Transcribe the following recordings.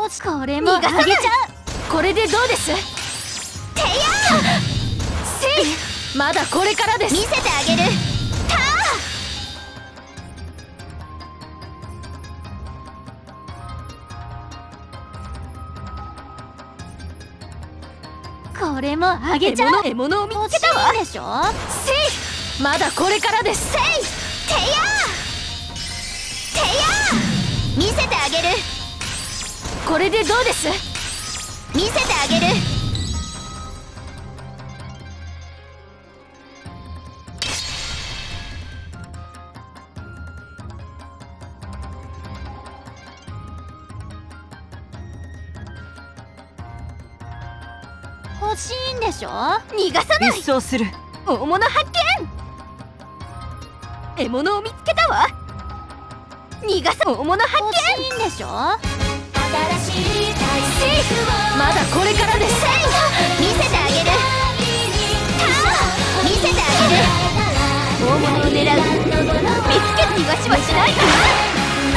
落ち、これもあげちゃう。これでどうです？てやせい、まだこれからです。見せてあげる。これもあげちゃう。獲物を見つけたわ。でしょ。せい、まだこれからです。せい、てや見せてあげる。これでどうです？見せてあげる。欲しいんでしょ。逃がさない。一掃する。大物発見。獲物を見つけたわ。逃がさ、大物発見。欲しいんでしょ。新しい大陸を、まだこれからです。見せてあげる。見せてあげる。大物を狙う。見つけ逃がしはしないから。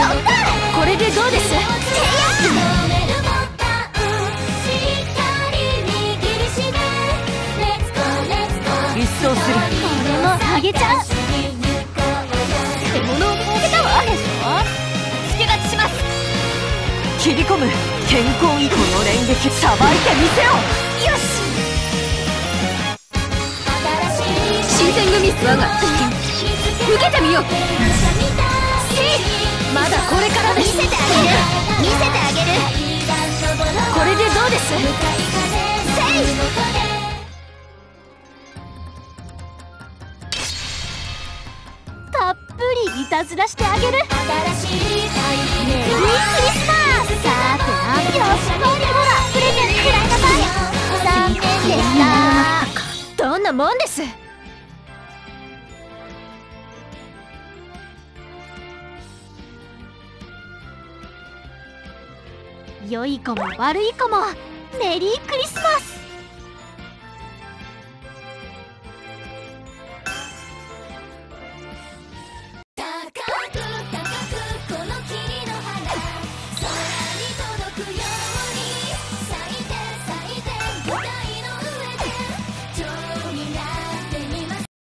そんな、これでどうです？一掃する。これもあげちゃう。獲物を見つけたわ。でしょ。付け勝ちします。切り込む。健康以降の連撃さばいてみせよう。よし。新選組我が受けてみよう。まだこれからです。見せてあげる。見せてあげる。これでどうです？せい、たっぷりいたずらしてあげる。メリークリスマス。さてな、よし、ほらプレゼントくらいなさい。残念でした。どんなもんです。良い子も悪い子もメリークリスマス。